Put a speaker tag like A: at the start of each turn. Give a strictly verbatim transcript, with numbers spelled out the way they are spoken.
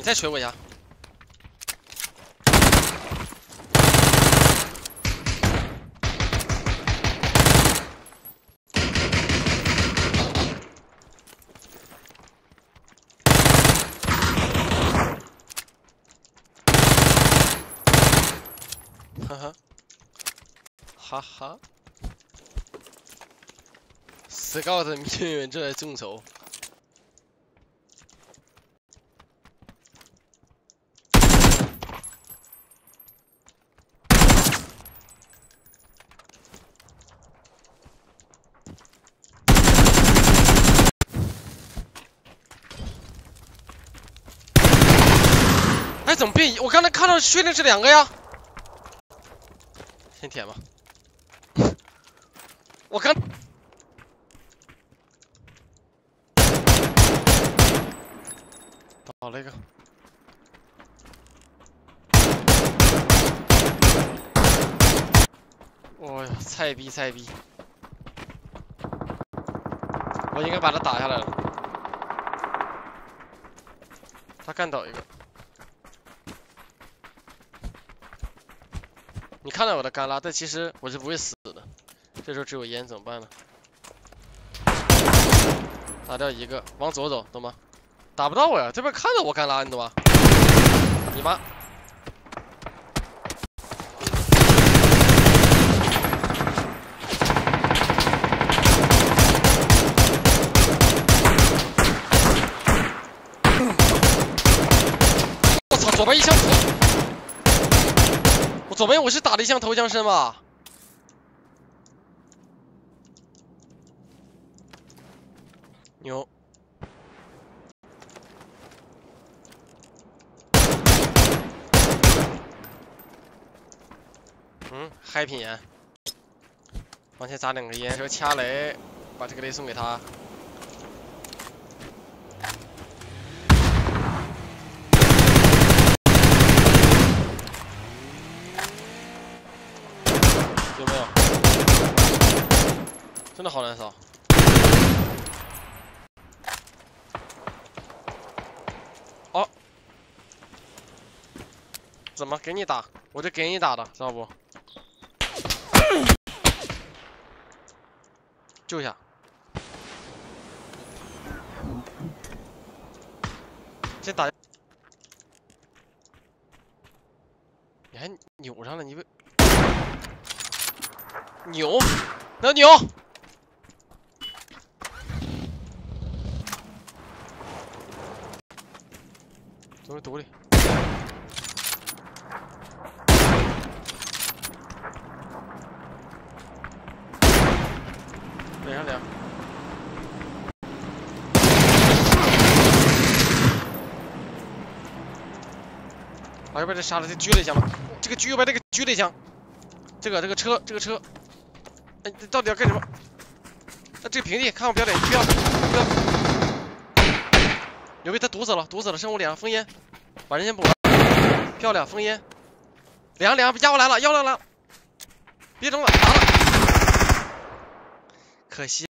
A: 再锤我一下。哈哈，哈哈。 Scout 命运正在众筹。哎，怎么变？我刚才看到确定是两个呀。先舔吧。我刚。 倒了一个，哦呀，菜逼菜逼！我应该把他打下来了。他干倒一个，你看到我的干拉，但其实我是不会死的。这时候只有烟，怎么办呢？打掉一个，往左走，懂吗？ 打不到我呀，这边看着我干拉，你懂吗？你妈！我操，左边一枪头，我左边我是打了一枪头枪身吧？牛！ 嗯，嗨品烟，往前砸两个烟，这个掐雷，把这个雷送给他。有没有？真的好难扫。哦，怎么给你打？我就给你打的，知道不？ 救一下！先打，你还扭上了，你不扭？能扭？走进毒里。 脸上脸，把右边这杀了，这狙了一枪吧。这个狙右边这个狙了一枪，这个这个车这个车，哎，你到底要干什么？那这个平地，看我标点，不要不要，牛逼，他堵死了，堵死了，剩我脸上封烟，把人先补了，漂亮，封烟，脸上脸上压过来了，压过来了，别中了，打了，可惜。